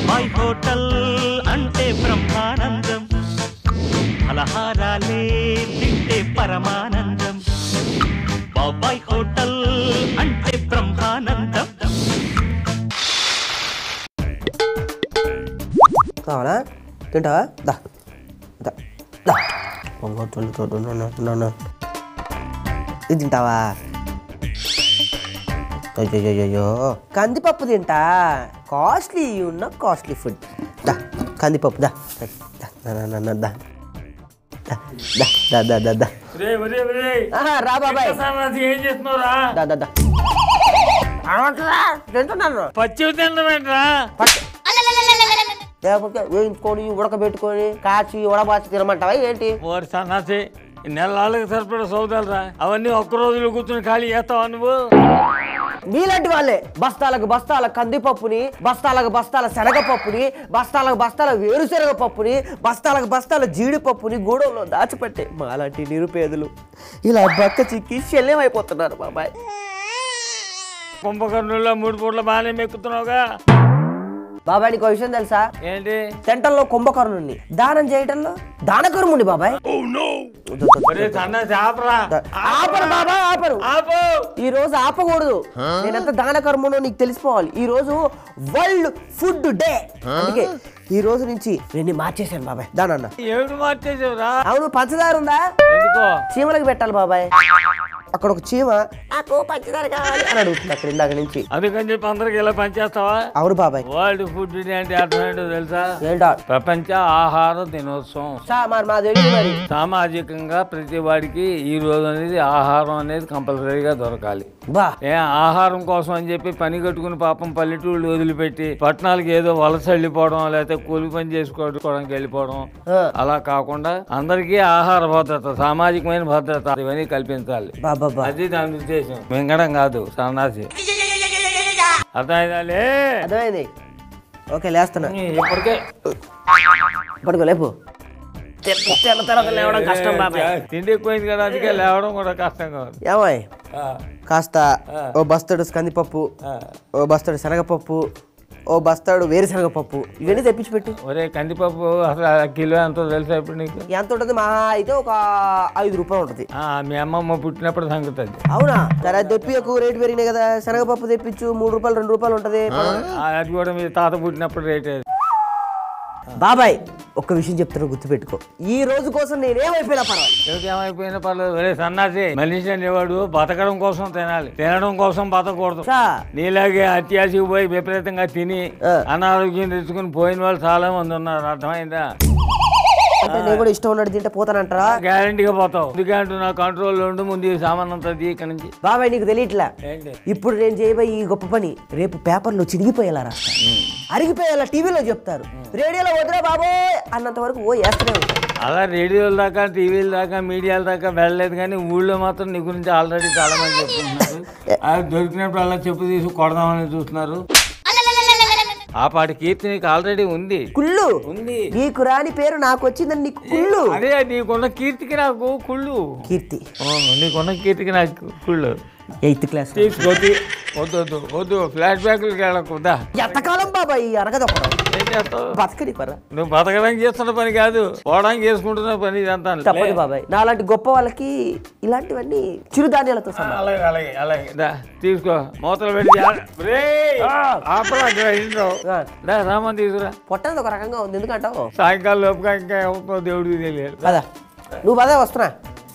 బాబాయ్ హోటల్ అంటే బ్రహ్మానందం, ఫలహారాలే తింటే పరమానందం. బాబాయ్ హోటల్ అంటే బ్రహ్మానందం. కావాలా? తింటావా? దా దా దా. ఇది తింటావా? అయ్యో కందిపప్పు తింటా. కాస్ట్లీ ఉన్న కాస్ట్లీ ఫుడ్. దా కందిపప్పు దా దా రా బాబాయ్. ఏం చేస్తున్నావురా? తింటున్నాను. పచ్చి తినమేంట్రా? లేకపోతే వేయించుకొని ఉడకబెట్టుకొని కాచి ఉడబాచి తినమంటావా ఏంటి? ఓరి సన్నాసి, నెలకి సరిపడా సౌదాలరా. అవన్నీ ఒక్క రోజులో కూర్చొని ఖాళీ చేస్తావా నువ్వు? మీలాంటి వాళ్ళే బస్తాలకు బస్తాల కందిపప్పుని, బస్తాలకు బస్తాల శనగపప్పుని, బస్తాలకు బస్తాల వేరుశనగ పప్పుని, బస్తాలకు బస్తాల జీడిపప్పుని గూడెంలో దాచిపెట్టే మాలాంటి నిరుపేదలు ఇలా బక్క చిక్కి శల్యమైపోతున్నారు బాబాయ్. కుంభకర్ణుల్లో 3 పూట్ల బాగానే మెక్కుతున్నావుగా. బాబాయ్ నీకు విషయం తెలుసా? ఏంటి? తింటల్లో కుంభకర్ణుని, దానం చేయటంలో దానకర్ముని బాబాయ్. ఆపరు బాబాయ్, ఆపరు. ఈ రోజు ఆపకూడదు. నేనెంత దానకర్మునో నీకు తెలిసిపోవాలి. ఈ రోజు వరల్డ్ ఫుడ్ డే. అందుకే ఈ రోజు నుంచి నేను మార్చేశాను బాబాయ్. దానన్న ఏమిటి మార్చేసావురా? అవును, పంచదార ఉందా? ఎందుకో? చీమలకు పెట్టాలి బాబాయ్. అక్కడ ఒక చీమ నాకు పంచదార కావాలి అని అడుగుతుంది అక్కడ ఇందాక నుంచి. అందుకని చెప్పి అందరికి ఇలా పనిచేస్తావా? అవును బాబాయ్. వరల్డ్ ఫుడ్ డే అంటే అర్థం ఏంటో తెలుసా? ఏంటో? ప్రపంచ ఆహార దినోత్సవం. మరి సామాజికంగా ప్రతి వాడికి ఈ రోజు అనేది ఆహారం అనేది కంపల్సరీగా దొరకాలి. బా ఆహారం కోసం అని చెప్పి పని కట్టుకుని పాపం పల్లెటూళ్ళు వదిలిపెట్టి పట్టణాలకి ఏదో వలస వెళ్ళిపోవడం, లేకపోతే కూలి పని చేసుకోవడానికి వెళ్ళిపోవడం అలా కాకుండా అందరికీ ఆహార భద్రత, సామాజికమైన భద్రత ఇవన్నీ కల్పించాలి. అది దాని ఉద్దేశం. మింగడం కాదు సన్నాసి. అర్థమైంది. ఓకే లేస్తున్నా. ఇప్పటికో లేపు. లేవడం కష్టం బాబాయ్. తిండి ఎక్కువైంది కదా, అందుకే లేవడం కూడా కష్టం కాదు. ఏమాయ్ కాస్త ఓ బస్తాడు కందిపప్పు, ఓ బస్తాడు శనగపప్పు, ఓ బస్తాడు వేరుశనగ పప్పు, ఇవన్నీ తెప్పించి పెట్టు. ఒరే కందిపప్పు అసలు కిలో ఎంతో తెలుసా ఇప్పుడు నీకు? ఎంత ఉంటుంది? మహా అయితే ఒక 5 రూపాయలు ఉంటుంది. మీ అమ్మమ్మ పుట్టినప్పుడు సంగతి. అవునా? సరే అది తెప్పి ఎక్కువ రేటు పెరిగినాయి కదా. శనగపప్పు తెప్పించు, 3 రూపాయలు 2 రూపాయలు ఉంటుంది. అది కూడా మీ తాత పుట్టినప్పుడు రేట్. బాబాయ్ ఒక్క విషయం చెప్తాను, గుర్తుపెట్టుకో. ఈ రోజు కోసం నేనేమైపోయినా పర్వాలేదు. ఏమైపోయినా పర్లేదు. ఒరే సన్నాసి, మనిషి అనేవాడు బతకడం కోసం తినాలి, తినడం కోసం బతకూడదు. నీలాగే అత్యాశకు పోయి విపరీతంగా తిని అనారోగ్యం తెచ్చుకుని పోయిన వాళ్ళు చాలా మంది ఉన్నారు. అర్థమైందా? అంటే నేను కూడా ఇష్టం ఉన్నట్టు తింటే పోతానంటారా? గ్యారంటీగా పోతావు. ఎందుకంటే నా కంట్రోల్లో ఉండి ముందు ఈ సామాన్ అంతా ఇక్కడ నుంచి. బాబాయ్ నీకు తెలియట్లా, ఇప్పుడు నేను చేయబోయే ఈ గొప్ప పని రేపు పేపర్లో చిరిగిపోయేలా రాస్తా, అరిగిపోయేలా టీవీలో చెప్తారు, రేడియోలో వదిలే బాబోయ్ అన్నంత వరకు ఓ వేస్తూనే ఉంటారు. అలా రేడియోల దాకా, టీవీల దాకా, మీడియాల దాకా వెళ్ళలేదు, కానీ ఊళ్ళో మాత్రం నీ గురించి ఆల్రెడీ చాలా మంది చెప్తున్నారు. అది దొరికినప్పుడు అలా చెప్పు తీసి కొడదామని చూస్తున్నారు. ఆ పాటి కీర్తి నీకు ఆల్రెడీ ఉంది. కుళ్ళు ఉంది. నీకు రాని పేరు నాకు వచ్చిందని నీకు కుళ్ళు. అదే నీకున్న కీర్తికి నాకు కుళ్ళు. కీర్తి నీకున్న కీర్తికి నాకు కుళ్ళు. 8th class తీసుకొద్ది. వద్దు వద్దు వద్దు, ఫ్లాష్ బ్యాక్లకి వెళ్ళకుండా. ఎంతకాలం బాబాయ్ అరగదు. ఏం చేస్తావు? బతకని పర్రా. నువ్వు బతకడానికి చేస్తున్న పని కాదు, పోవడానికి చేసుకుంటున్న పని ఇదంతా. తప్పదు బాబాయ్, నాలాంటి గొప్ప వాళ్ళకి ఇలాంటివన్నీ చిరుధాన్యాలతో సమానం. అలాగే అలాగే అలాగే తీసుకో. మూతలు పెట్టి రామని తీసుకురా. పొట్టది ఒక రకంగా ఉంది, ఎందుకంటావు? సాయంకాలం లోపుగా ఇంకా దేవుడికి తెలియదు కదా. నువ్వు అదే వస్తున్నా.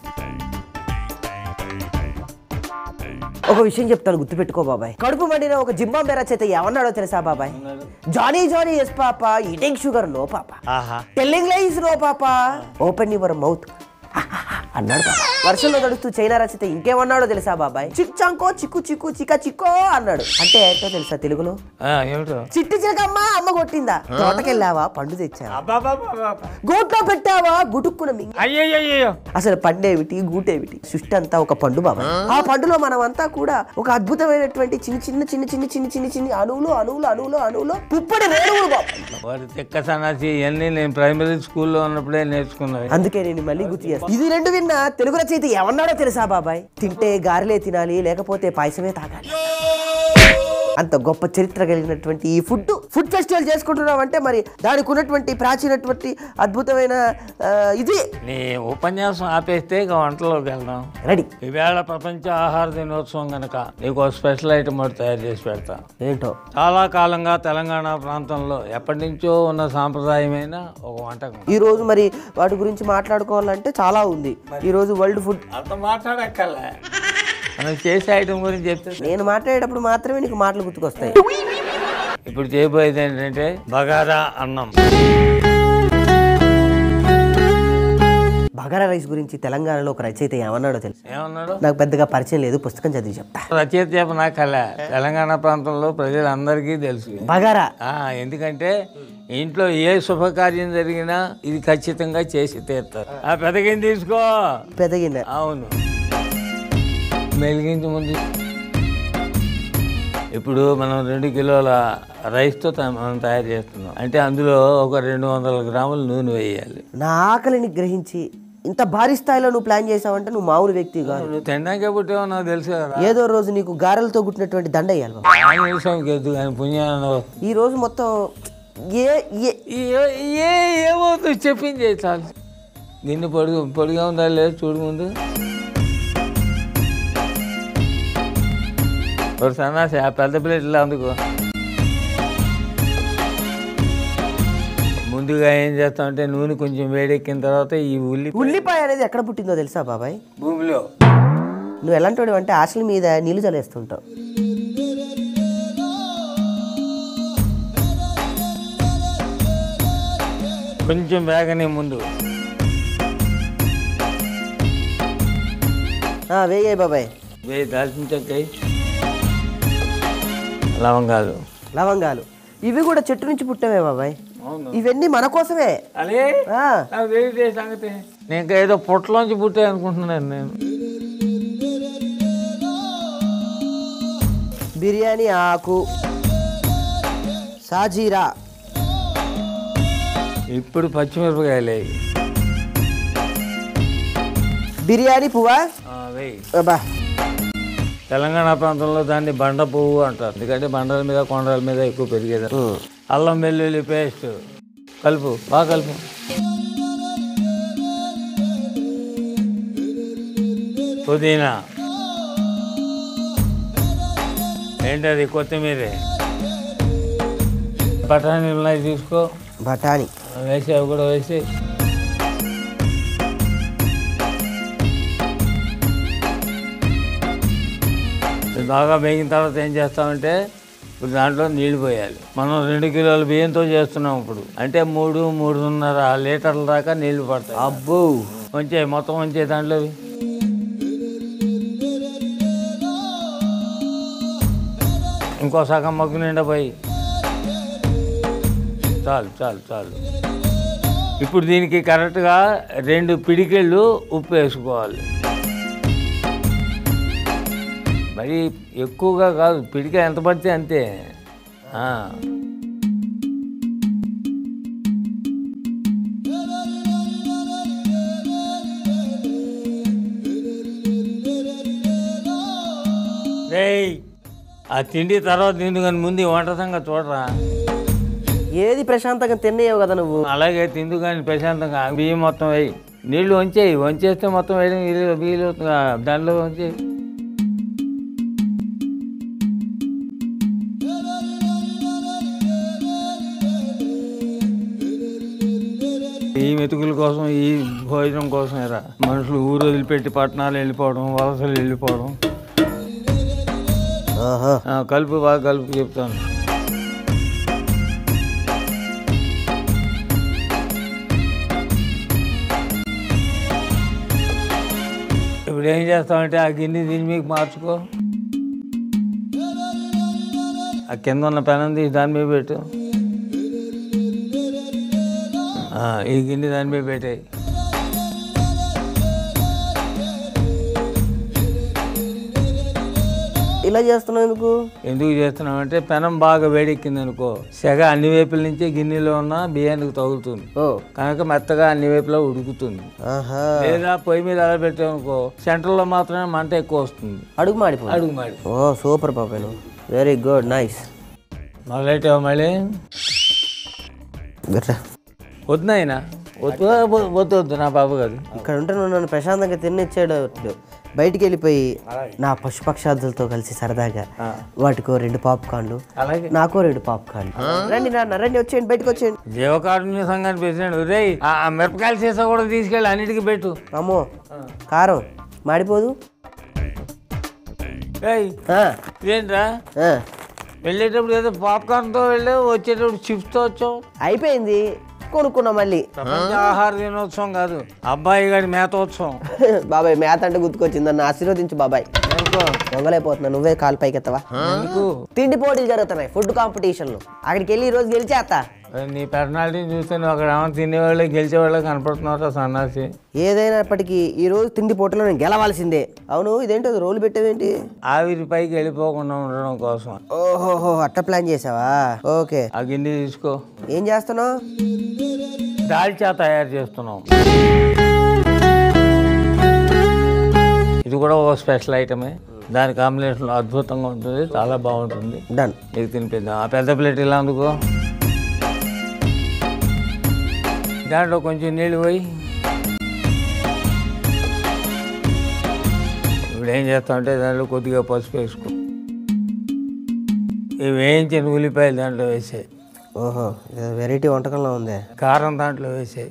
ఒక విషయం చెప్తాను, గుర్తుపెట్టుకో బాబాయ్. కడుపు మండిన ఒక జింబాబే రచయిత ఏమన్నాడో తెలుసా బాబాయ్? Johny Johny yes papa, eating sugar no papa, telling lies no papa, open your mouth అన్నాడు బాబాయ్. వర్షంలో తడుస్తూ చైనా రచయిత ఇంకేమన్నాడో తెలుసా బాబాయ్? చిక్చాంకో చిక్కు చిక్కు చిక్క చిక్కో అన్నాడు. అంటే ఏంటో తెలుసా తెలుగులో? చిట్టి చిలకమ్మ అమ్మ కొట్టిందా, తోటకెళ్ళావా పండు తెచ్చావా, గూట్లో పెట్టావా గుటుక్కున మింగి. అసలు పండేమిటి గూటేమిటి? సృష్టి అంతా ఒక పండు బాబాయ్. ఆ పండులో మనం అంతా కూడా ఒక అద్భుతమైనటువంటి చిన్న చిన్న చిన్న చిన్న చిన్న చిన్న చిన్న అణువులు అణువులు అణువులు అణువులు పుప్పడి రేణువులు బాబాయ్. నేను ప్రైమరీ స్కూల్లో ఉన్నప్పుడే నేర్చుకున్నాను. అందుకే నేను మళ్ళీ గుర్తు చేస్తాను. ఇది 2 విన్న తెలుగు రచయిత ఏమన్నాడో తెలుసా బాబాయ్? తింటే గారెలే తినాలి, లేకపోతే పాయసమే తాగాలి. అంత గొప్ప చరిత్ర కలిగినటువంటి ఈ ఫుడ్ ఫెస్టివల్ చేసుకుంటున్నాం అంటే మరి దానికి ఉన్నటువంటి ప్రాచీనటువంటి అద్భుతమైన ఇది. నీ ఉపన్యాసం ఆపేస్తే ఇక వంటలోకి వెళ్దాం. రెడీ. ఈవేళ ప్రపంచ ఆహార దినోత్సవం కనుక నీకు ఒక స్పెషల్ ఐటమ్ ఒకటి తయారు చేసి పెడతా. ఏంటో చాలా కాలంగా తెలంగాణ ప్రాంతంలో ఎప్పటి నుంచో ఉన్న సాంప్రదాయమైన ఒక వంటకం. ఈ రోజు మరి వాటి గురించి మాట్లాడుకోవాలంటే చాలా ఉంది. ఈ రోజు వరల్డ్ ఫుడ్ అంత మాట్లాడక్కర్లే, మనం చేసే ఐటమ్ గురించి చెప్తే. నేను మాట్లాడేటప్పుడు మాత్రమే నీకు మాటలు గుర్తుకొస్తాయి. ఇప్పుడు చేయబోయేది ఏంటంటే బగారా అన్నం. బగారా రైస్ గురించి తెలంగాణలో ఒక రచయిత ఏమన్నాడో తెలుసు? ఏమన్నాడు? నాకు పెద్దగా పరిచయం లేదు, పుస్తకం చదివి చెప్తా. రచయిత చెప్పనాకలే, తెలంగాణ ప్రాంతంలో ప్రజలందరికీ తెలుసు బగారా. ఎందుకంటే ఇంట్లో ఏ శుభకార్యం జరిగినా ఇది ఖచ్చితంగా చేసి తీరుతారు. ఆ పెదగిన తీసుకో. పెదగిన. అవును, మెలిగించి ముందు. ఇప్పుడు మనం 2 కిలోల రైస్తో మనం తయారు చేస్తున్నాం అంటే అందులో ఒక 200 గ్రాముల నూనె వేయాలి. నా ఆకలిని గ్రహించి ఇంత భారీ స్థాయిలో నువ్వు ప్లాన్ చేసావంటే నువ్వు మామూలు వ్యక్తి కాదు. నువ్వు తిన్నాకే పుట్టావో నాకు తెలుసు కదా. ఏదో రోజు నీకు గారెలతో గుట్టినటువంటి దండ వేయాలి. కానీ పుణ్యాన్ని ఈ రోజు మొత్తం ఏమవుతుంది చెప్పింది చాలు. నిన్ను పొడిగా ఉందా లేదు చూడు ముందు. ఒక సన్నాసి ఆ పెద్ద ప్లేట్లో అందుకో. ముందుగా ఏం చేస్తామంటే నూనె కొంచెం వేడెక్కిన తర్వాత ఈ ఉల్లిపాయ అనేది ఎక్కడ పుట్టిందో తెలుసా బాబాయ్? భూమిలో. నువ్వు ఎలాంటి వాడు అంటే ఆశల మీద నీళ్లు చల్లేస్తుంటావు. కొంచెం వేగనే ముందు వేయాయి బాబాయ్. దాల్చిన చెక్క, లవంగాలు. ఇవి కూడా చెట్టు నుంచి పుట్టవే బాబాయ్. ఇవన్నీ మన కోసమే. అదే సంగతి. నేను ఏదో పొట్టలోంచి పుట్టాయి అనుకుంటున్నాను నేను. బిర్యానీ ఆకు, సాజీరా, ఇప్పుడు పచ్చిమిరపకాయలే. బిర్యానీ పువ్వా. తెలంగాణ ప్రాంతంలో దాన్ని బండ పువ్వు అంటారు, ఎందుకంటే బండల మీద కొండల మీద ఎక్కువ పెరిగేది. అల్లం వెల్లుల్లి పేస్ట్ కలుపు, బాగా కలుపు. పుదీనా, ఏంటది కొత్తిమీర, బఠానీలు ఉన్నాయి తీసుకో. బఠానీ వేసి అవి కూడా వేసి బాగా వేగిన తర్వాత ఏం చేస్తామంటే ఇప్పుడు దాంట్లో నీళ్లు పోయాలి. మనం 2 కిలోల బియ్యంతో చేస్తున్నాం ఇప్పుడు, అంటే 3-3.5 లీటర్ల దాకా నీళ్లు పడతాయి. అబ్బో, వంచే మొత్తం వంచే దాంట్లో ఇంకో సగం మగ్గు నిండా పోయి. చాలు. ఇప్పుడు దీనికి కరెక్ట్గా 2 పిడికెళ్ళు ఉప్పు వేసుకోవాలి. మరి ఎక్కువగా కాదు, పిడిక ఎంత పడితే అంతే. ఆ తిండి తర్వాత తిండి కానీ ముందు వంట సంగతి చూడరా. ఏది ప్రశాంతంగా తినేయవు కదా నువ్వు. అలాగే తిందు కానీ ప్రశాంతంగా బియ్యం మొత్తం వేయి, నీళ్లు వంచేస్తే మొత్తం వేయడం వీలు దానిలో వంచేయి. ఈ మెతుకుల కోసం, ఈ భోజనం కోసం మనుషులు ఊరు వదిలిపెట్టి పట్టణాలు వెళ్ళిపోవడం, వలసలు వెళ్ళిపోవడం. కలుపు, బాగా కలుపు చెప్తాను. ఇప్పుడు ఏం చేస్తామంటే ఆ గిన్నె దీన్ని మీకు మార్చుకో. ఆ కింద ఉన్న పెనం తీసి దాని మీద పెట్టు. ఈ గిన్నె దాని మీద పెట్టాయి. ఇలా చేస్తున్నావు ఎందుకు చేస్తున్నావు అంటే పెనం బాగా వేడెక్కింది అనుకో, సెగ అన్ని వైపుల నుంచి గిన్నెలో ఉన్న బియ్యానికి తగులుతుంది కనుక మెత్తగా అన్ని వైపులా ఉడుకుతుంది. లేదా పొయ్యి మీద అలా పెట్టామనుకో సెంటర్లో మాత్రమే మంట ఎక్కువ వస్తుంది, అడుగు మాడి. సూపర్ బాబాయ్. Very good, nice. మొదలెట్టావు మళ్ళీ? వద్దు ఆయన, వద్దు నా బాబు కాదు. ఇక్కడ ఉంటే నువ్వు నన్ను ప్రశాంతంగా తినిచ్చాడు. బయటికి వెళ్ళిపోయి నా పశుపక్షాదులతో కలిసి సరదాగా వాటికో 2 పాప్కార్న్లు, అలాగే నాకో 2 పాప్కార్న్లు. రండి నాన్న, రండి, వచ్చేయండి, బయటకు వచ్చేయండి. జీవకారుణ్య సంఘాన్ని ప్రెసిడెంట్ రే, ఆ మిరపకాయలు సీసా కూడా తీసుకెళ్ళి అన్నిటికీ పెట్టు. అమ్మో కారం మాడిపోదు. ఏంట్రా వెళ్ళేటప్పుడు ఏదో పాప్కార్న్తో వెళ్ళావు, వచ్చేటప్పుడు చిప్స్తో వచ్చావు. అయిపోయింది, కొనుక్కున్నాం మళ్ళీ. ఆహార దినోత్సవం కాదు, అబ్బాయి గారి మేతోత్సవం. బాబాయ్ మేత అంటే గుర్తుకొచ్చింది, నన్ను ఆశీర్వదించు బాబాయ్. దొంగలైపోతున్నా, నువ్వే కాలు పైకెత్తవా? తిండి పోటీలు జరుగుతున్నాయి, ఫుడ్ కాంపిటీషన్లు. అక్కడికి వెళ్ళి ఈ రోజు గెలిచేస్తా. నీ పర్సనాలిటీని చూస్తే నువ్వు అక్కడ ఏమైనా తినేవాళ్ళు గెలిచేవాళ్ళు కనపడుతున్నారా సన్నాసి? ఏదైనప్పటికీ ఈ రోజు తిండి పోటీలో నేను గెలవాల్సిందే. అవును, ఇదేంటి రోలు పెట్టావేంటి? ఆవిరి పైకి వెళ్ళిపోకుండా ఉండడం కోసం. ఓహోహో, అట్ట ప్లాన్ చేసావా? ఓకే, ఆ గిన్నె తీసుకో. ఏం చేస్తున్నావు? దాల్చా తయారు చేస్తున్నాం. ఇది కూడా ఒక స్పెషల్ ఐటమే, దాని కాంబినేషన్ అద్భుతంగా ఉంటుంది, చాలా బాగుంటుంది. డన్, నీకు తినిపిద్దాం. ఆ పెద్ద ప్లేట్ ఇలా అందుకో, దాంట్లో కొంచెం నీళ్ళు పోయి. ఇప్పుడు ఏం చేస్తామంటే దాంట్లో కొద్దిగా పసుపు వేసుకో. ఇవి వేయించిన ఉల్లిపాయలు దాంట్లో వేసాయి. ఓహో, వెరైటీ వంటకంలో ఉంది. కారం దాంట్లో వేసాయి.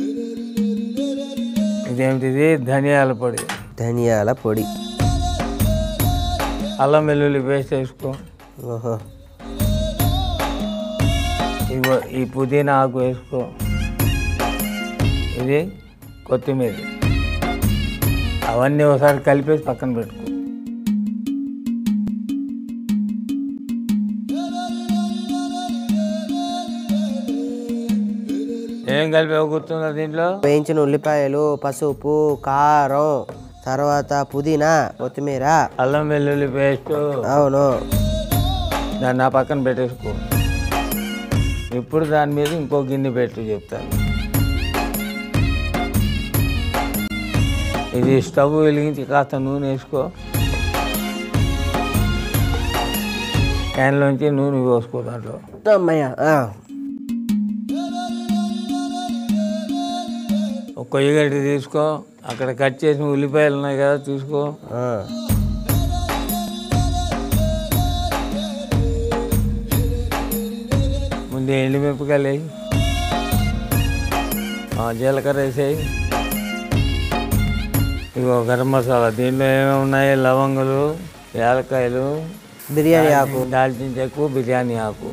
ఇదేమిటిది? ధనియాల పొడి. ధనియాల పొడి. అల్లం వెల్లుల్లి పేస్ట్ వేసుకో. ఓహో, ఇగో ఈ పుదీనా ఆకు వేసుకో. ఇది కొత్తిమీర. అవన్నీ ఒకసారి కలిపేసి పక్కన పెట్టుకో. ఏం కలిపి గుర్తుందా దీంట్లో? వేయించిన ఉల్లిపాయలు, పసుపు, కారం, తర్వాత పుదీనా, కొత్తిమీర, అల్లం వెల్లుల్లి పేస్ట్. అవును, దాన్ని ఆ పక్కన పెట్టేసుకో. ఇప్పుడు దాని మీద ఇంకో గిన్నె పెట్టు చెప్తాను. ఇది స్టవ్ వెలిగించి కాస్త నూనె వేసుకో. క్యాన్లోంచి నూనె పోసుకో దాంట్లో. అమ్మయ్య. ఒక కొయ్యగడ్డి తీసుకో, అక్కడ కట్ చేసిన ఉల్లిపాయలు ఉన్నాయి కదా తీసుకో. ముందు ఎండుమిరపకాయలు వేయి, జీలకర్ర వేసేయి. ఇగో గరం మసాలా, దీంట్లో ఏమేమి ఉన్నాయి? లవంగులు, యాలక్కాయలు, బిర్యానీ ఆకు, దాల్చిన చెక్కు, బిర్యానీ ఆకు.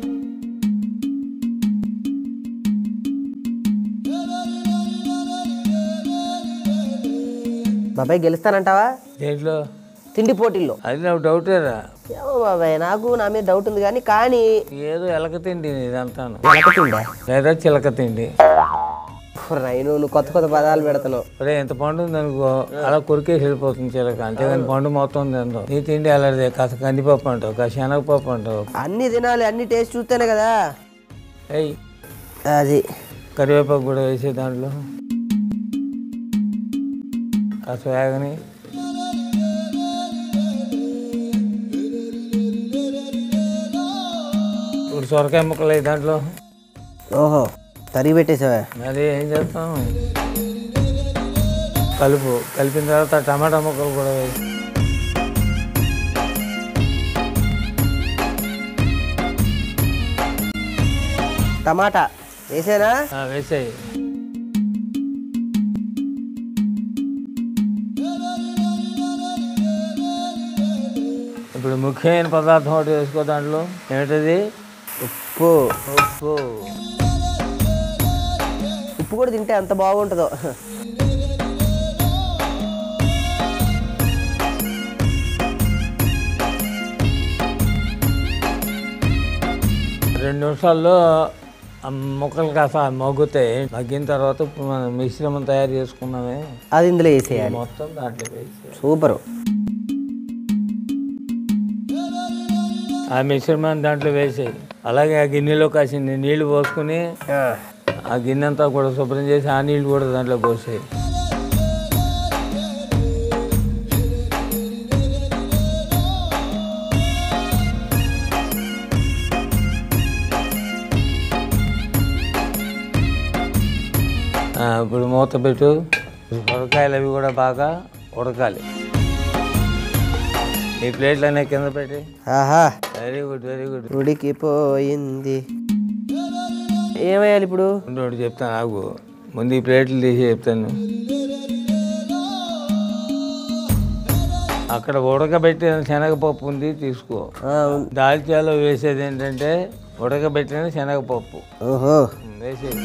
బాబాయ్ గెలుస్తానంటావా దేంట్లో? తిండి పోటీల్లో? అది నాకు డౌటేరా. ఏమో బాబాయ్, నాకు నా మీద డౌట్ ఉంది కానీ ఏదో ఎలక తిండి ఇదంతాను, తిండా లేదా చిలక తిండి. నువ్వు కొత్త కొత్త పదాలు పెడతావు. అరే ఎంత పండు ఉంది అనుకో, అలా కొరికేసి వెళ్ళిపోతుంది చిలక. అంతేగాని పండు మొత్తం తిందో. నీ తిండి అలాంటిదే. కాస్త కందిపప్పు అంటావు, కాస్త శనగపప్పు అంటావు. అన్ని తినాలి, అన్ని టేస్ట్ చూస్తేనే కదా. అయ్యి అది కరివేపాకు కూడా వేసే దాంట్లో. కాస్త వేగని. ఇప్పుడు సొరకాయ ముక్కలు అయ్యి దాంట్లో. ఓహో, తరిగి పెట్టేసావా? మరి ఏం చేస్తాం, కలుపు. కలిపిన తర్వాత టమాటా ముక్కలు కూడా వేసి. టమాటా వేసేనా? వేసాయి. ఇప్పుడు ముఖ్యమైన పదార్థం ఒకటి వేసుకో దాంట్లో. ఏమిటది? ఉప్పు. ఉప్పు. ఉప్పు కూడా తింటే ఎంత బాగుంటుందో. రెండు నిమిషాల్లో ముక్కలు కాస్త మగ్గుతాయి. మగ్గిన తర్వాత మనం మిశ్రమం తయారు చేసుకున్నామే, అది ఇందులో వేసేయాలి మొత్తం దాంట్లో వేసి. సూపరు. ఆ మిశ్రమాన్ని దాంట్లో వేసేయి. అలాగే ఆ గిన్నెలో కాసిన నీళ్లు పోసుకుని ఆ గిన్నె అంతా కూడా శుభ్రం చేసి ఆ నీళ్ళు కూడా దాంట్లో పోసేయి. ఇప్పుడు మూత పెట్టు. సొరకాయలు అవి కూడా బాగా ఉడకాలి. ఈ ప్లేట్లు అనే కింద పెట్టి. ఆహా, వెరీ గుడ్ వెరీ గుడ్. ఉడికిపోయింది. ఏమయ్యాలి ఇప్పుడు? ఒకటి చెప్తాను ఆగు. ముందు ఈ ప్లేట్లు తీసి చెప్తాను. అక్కడ ఉడకబెట్టిన శనగపప్పు ఉంది, తీసుకో. దాల్చాలో వేసేది ఏంటంటే ఉడకబెట్టిన శనగపప్పు. ఓహో, వేసేది.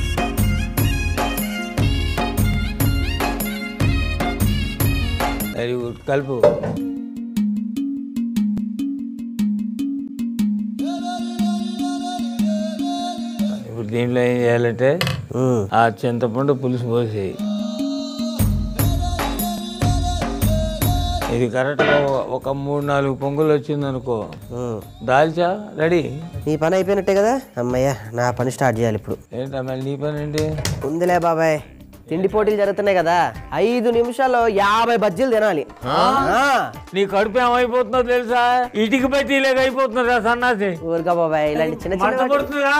వెరీ గుడ్, కలుపు. ఇప్పుడు దీంట్లో ఏం చేయాలంటే ఆ చింతపండు పులుసు పోసేయి. ఇది కరెక్ట్గా ఒక 3-4 పొంగులు వచ్చిందనుకో, దాల్చా రెడీ. నీ పని అయిపోయినట్టే కదా. అమ్మయ్య, నా పని స్టార్ట్ చేయాలి ఇప్పుడు. ఏంటా మళ్ళీ నీ పని ఏంటి? ఉందిలే బాబాయ్, తిండి పోటీలు జరుగుతున్నాయి కదా, 5 నిమిషాల్లో 50 బజ్జీలు తినాలి. నీ కడుపు ఏమైపోతుందో తెలుసా? ఇటుకి పెట్టి ఇలాగ అయిపోతుందా సన్నాసి? ఊరుగా బాబాయ్, ఇలాంటి చిన్న చిన్న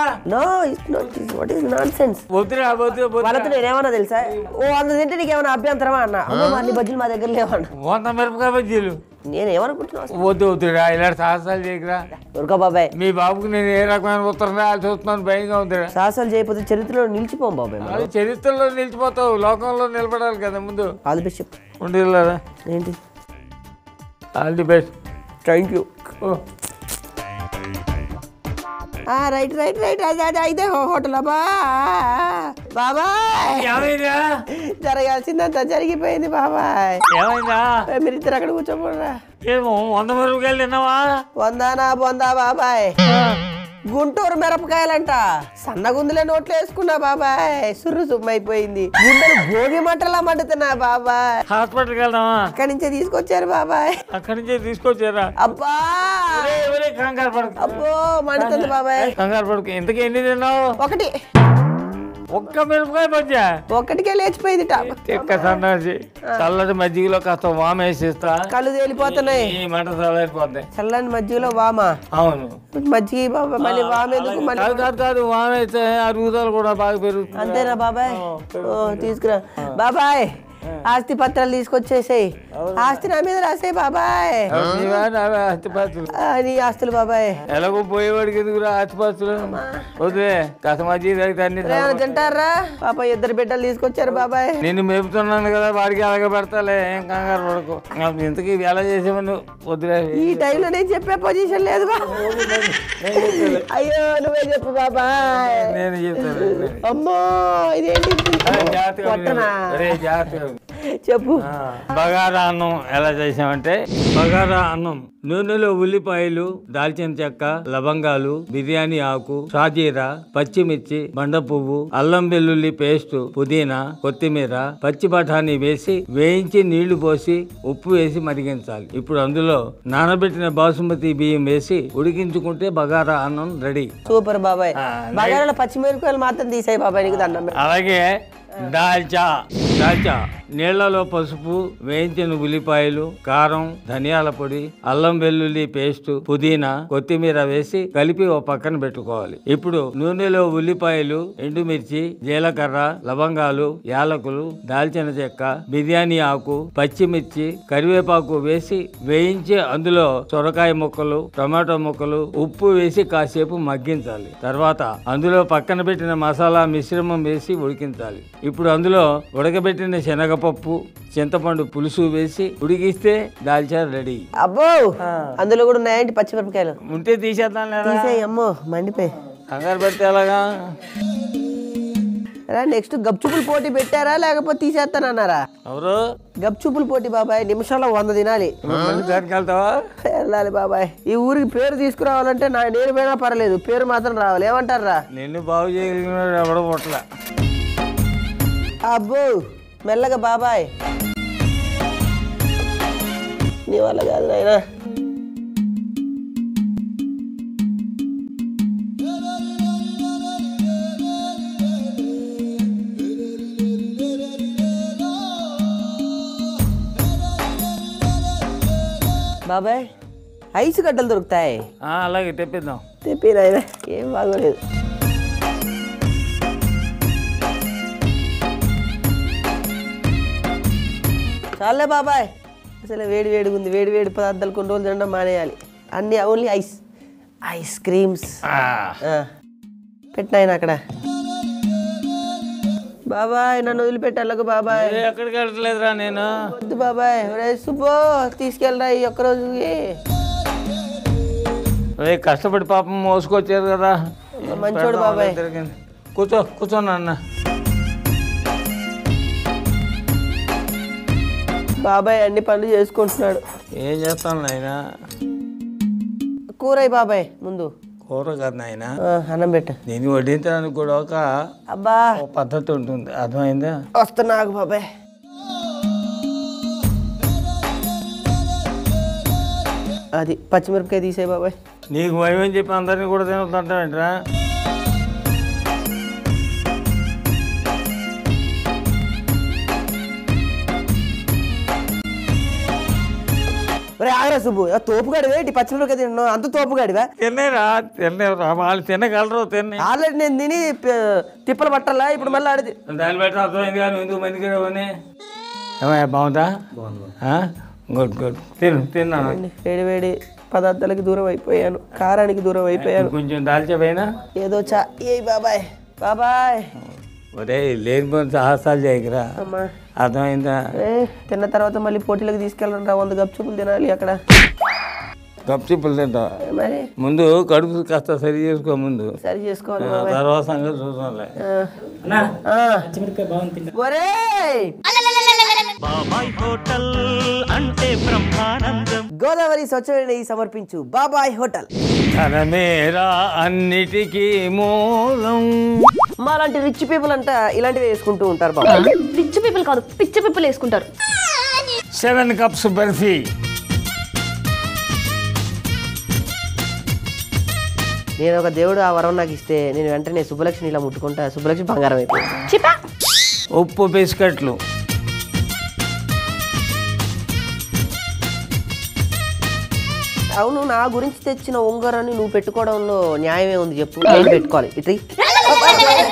నాన్సెన్స్ వాళ్ళతో నేనేమన్నా తెలుసా? ఓ 100 తింటే నీకేమన్నా అభ్యంతరమా అన్న? అన్ని బజ్జీలు మా దగ్గర లేవన్నా. 100 మిరపకాయ బజ్జీలు నేనేమనుకుంటున్నా? వద్దు వద్దురా, ఇలాంటి సాహసాలు చేయకురా. ఊరుగా బాబాయ్, మీ బాబుకి నేను ఏ రకమైన ఉత్తరం రాయాల్సి వస్తున్నాను, భయంగా ఉందిరా. సాహసాలు చేయకపోతే చరిత్రలో నిలిచిపోం బాబాయ్. అది చరిత్రలో నిలిచిపోతావు, లోకంలో నిలబడాలి కదా ముందు. ఆల్ ది బెస్ట్ చెప్పు. ఉండేలారా? ఏంటి? All the best. Thank you. Right right right, అయితే హోటల్ బాబాయ్. జరగాల్సిందంతా జరిగిపోయింది బాబాయ్. ఏమైందా? మీరిద్దరు అక్కడ కూర్చోబోరా. ఏమో 100 మిరపకాయలు తిన్నావా? 100 బొందా బాబాయ్. గుంటూరు మిరపకాయలంట, సన్నగుందులే నోట్లో వేసుకున్నా బాబాయ్. సుర్రు సుమ్మైపోయింది, గుండెలు భోగి మంటలా మండుతున్నా బాబాయ్. హాస్పిటల్కి వెళ్దామా? అక్కడి నుంచే తీసుకొచ్చారు బాబాయ్. అక్కడి నుంచే తీసుకొచ్చారా? అబ్బా, కంగారు పడకు. అబ్బో మండుతుంది బాబాయ్. కంగారు పడకు. ఇంతకీ ఎన్ని తిన్నావు? ఒకటి. ఒక్క మిరపకాయ బజ్జా? ఒక్కటికే లేచిపోయింది. ఎక్క సన్నాసి. చల్లటి మజ్జిగలో కాస్త వామ వేసిస్తా, కళ్ళు తేలిపోతున్నాయి. ఈ మంట చల్లైపోతాయి. చల్లని మజ్జిగలో వామా? అవును. మజ్జిగ బాబాయ్, మళ్ళీ వామ ఎందుకు? కాదు, వామ అయితే అరుగుదల కూడా బాగా పెరుగుతుంది. అంతేనా బాబాయ్? తీసుకురా బాబాయ్. ఆస్తి పత్రాలు తీసుకొచ్చేసాయి. ఆస్తి నా మీద రాసాయి బాబాయ్. ఆస్తిపాస్తులు? నీ ఆస్తులు బాబాయ్. ఎలాగో పోయేవాడికి ఎందుకురా ఆస్తిపాస్తులు? వద్దే, కాస్త మజ్జిగ తింటారా? పాప 2 బిడ్డలు తీసుకొచ్చారు బాబాయ్. నేను మేపుతున్నాను కదా, వాడికి అలాగే పెడతాలే, ఏం కంగారు పడకు. ఇంతకీ ఎలా చేసేవాడు? వద్దులే, ఈ టైంలో నేను చెప్పే పొజిషన్ లేదు బాబాయ్. అయ్యో నువ్వే చెప్పు బాబాయ్. నేను చెప్తాను. అమ్మో ఇదేంటి? జాగ్రత్తగా చెప్పు. బగారా అన్నం ఎలా చేసామంటే, బగారా అన్నం నూనెలో ఉల్లిపాయలు, దాల్చిన చెక్క, లవంగాలు, బిర్యానీ ఆకు, షాజీరా, పచ్చిమిర్చి, బండ పువ్వు, అల్లం వెల్లుల్లి పేస్ట్, పుదీనా, కొత్తిమీర, పచ్చి బఠానీ వేసి వేయించి నీళ్లు పోసి ఉప్పు వేసి మరిగించాలి. ఇప్పుడు అందులో నానబెట్టిన బాసుమతి బియ్యం వేసి ఉడికించుకుంటే బగారా అన్నం రెడీ. సూపర్ బాబాయ్. బగారాలో పచ్చిమిరపకాయలు మాత్రం తీసాయి బాబాయ్, నీకు దండం. అలాగే దాల్చా నీళ్లలో పసుపు, వేయించిన ఉల్లిపాయలు, కారం, ధనియాల పొడి, అల్లం వెల్లుల్లి పేస్ట్, పుదీనా, కొత్తిమీర వేసి కలిపి ఓ పక్కన పెట్టుకోవాలి. ఇప్పుడు నూనెలో ఉల్లిపాయలు, ఎండుమిర్చి, జీలకర్ర, లవంగాలు, యాలకులు, దాల్చిన చెక్క, బిర్యానీ ఆకు, పచ్చిమిర్చి, కరివేపాకు వేసి వేయించి అందులో సొరకాయ ముక్కలు, టమాటో ముక్కలు, ఉప్పు వేసి కాసేపు మగ్గించాలి. తర్వాత అందులో పక్కన పెట్టిన మసాలా మిశ్రమం వేసి ఉడికించాలి. ఇప్పుడు అందులో ఉడకబెట్టిన శనగపప్పు, చింతపండు పులుసు వేసి ఉడికిస్తే దాల్చా రెడీ. అబ్బో, అందులో కూడా ఉన్నాయండి పచ్చిమిరపకాయలు? ఉంటే తీసేద్దాం. అమ్మో మండిపోయి. కంగారు పెడితే ఎలాగా? నెక్స్ట్ గప్చుపులు పోటీ పెట్టారా లేకపోతే తీసేస్తానన్నారా? ఎవరు? గప్చుపులు పోటీ బాబాయ్, నిమిషాల్లో 100 తినాలి. వెళ్తావా? వెళ్ళాలి బాబాయ్. ఈ ఊరికి పేరు తీసుకురావాలంటే నేను పోయినా పర్లేదు, పేరు మాత్రం రావాలి. ఏమంటారా? నిన్ను బాగు చేయగలిగిన ఎవడో పొట్ల. అబ్బో మెల్లగా బాబాయ్, నీ వల్ల కాదు నాయనా. బాబాయ్ ఐస్ గడ్డలు దొరుకుతాయి? అలాగే తెప్పిద్దాం. తెప్పి నాయనా, ఏం బాగోలేదు. చాలే బాబాయ్, అసలు వేడి వేడిగా ఉంది. వేడి వేడి పదార్థాలు కొన్ని రోజులు తినడం మానేయాలి. అన్ని ఓన్లీ ఐస్ క్రీమ్స్ పెట్టినాయన అక్కడ. బాబాయ్ నన్ను వదిలిపెట్టి వెళ్ళకు బాబాయ్. ఎక్కడికి వెళ్ళట్లేదురా నేను. వద్దు బాబాయ్. సుబ్బో తీసుకెళ్ళరా ఈ ఒక్కరోజుకి. కష్టపడి పాపం మోసుకొచ్చారు కదా. మంచోడు బాబాయ్. కూర్చోను అన్న. బాబాయ్ అన్ని పనులు చేసుకుంటున్నాడు. ఏం చేస్తాను నాయన. కూర బాబాయ్ ముందు. కూర కదా నాయన, అన్నం పెట్ట. నేను వడ్డించడానికి కూడా ఒక పద్ధతి ఉంటుంది, అర్థమైందా? వస్తున్నా బాబాయ్. అది పచ్చిమిరపకాయ తీసే బాబాయ్. నీకు భయం చెప్పి అందరినీ కూడా తినొద్దంటావేంట్రా? ఆగరా సుబ్బు, తోపుగాడివే ఇటు పచ్చిమిరపకాయ తిన్నావు, అంత తోపుగాడివా? తినేరా వాళ్ళు తినగలరు. ఆల్రెడీ నేను తిని తిప్పలు పట్టాలా ఇప్పుడు మళ్ళీ ఆడితే దాన్ని బట్టి అర్థమైంది కానీ ఎందుకు మందికి ఏమయ్యా బాగుందా? గుడ్ గుడ్ తిన్నాను. వేడి వేడి పదార్థాలకి దూరం అయిపోయాను, కారానికి దూరం అయిపోయాను. కొంచెం దాల్చిపోయినా ఏదో బాబాయ్. బాబాయ్ ఒరే లేనిపోయిన సాహసాలు చేయకురా, అర్థమైందా? తిన్న తర్వాత మళ్ళీ పోటీలకు తీసుకెళ్ళండి రా. 100 గప్చుప్పులు తినాలి అక్కడ. గప్చుప్పులు తింటా మరి ముందు కడుపు కాస్త సరి చేసుకో. ముందు సరి చేసుకోవాలి, తర్వాత సంగతి చూద్దాంలే. బాబాయ్ హోటల్ అంటే బ్రహ్మానందం. గోదావరి స్వచ్ఛమైన సమర్పించు బాబాయ్ హోటల్. ధనమేరా అన్నిటికీ మూలం. మాలాంటి రిచ్ పీపుల్ అంతా ఇలాంటివి వేసుకుంటూ ఉంటారు బాబా. రిచ్ పీపుల్ కాదు, పిచ్చి పీపుల్ వేసుకుంటారు. 7 cups బర్ఫీ. నేను ఒక దేవుడు ఆ వరం నాకు ఇస్తే నేను వెంటనే సుబ్బలక్ష్మి ఇలా ముట్టుకుంటా. సుబ్బలక్ష్మి బంగారం అయిపోయింది. ఉప్పు బిస్కెట్లు. అవును, నా గురించి తెచ్చిన ఉంగరాన్ని నువ్వు పెట్టుకోవడంలో న్యాయమే ఉంది చెప్పు. నేను పెట్టుకోవాలి ఇట్రీ.